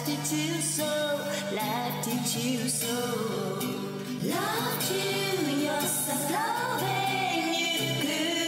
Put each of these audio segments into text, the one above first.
teach you so, life teach you so. Loved you, yourself loving you could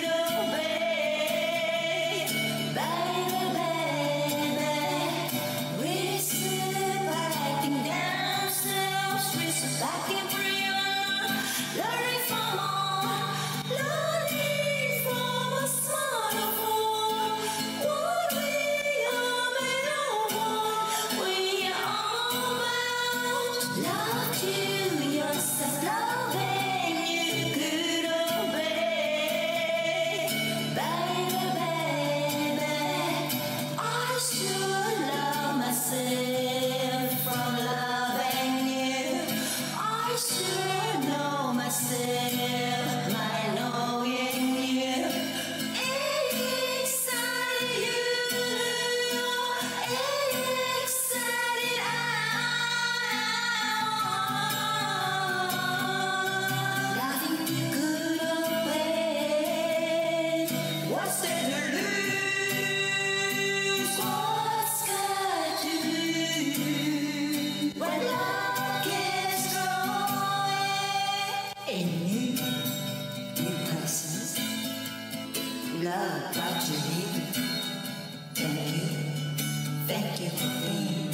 obey. Baby, baby, we slip acting down selves, we slip back in free on, learning from all, learning from a smarter form. What we are made of, we are bound. Loved you, yourself loving you could obey. Baby, baby, I should love myself from loving you. I should know myself by knowing you. Excited you, excited I. Nothing could obey. What's there to lose? What's got to lose? When love gets growing in new places, love brought you here. Thank you for being.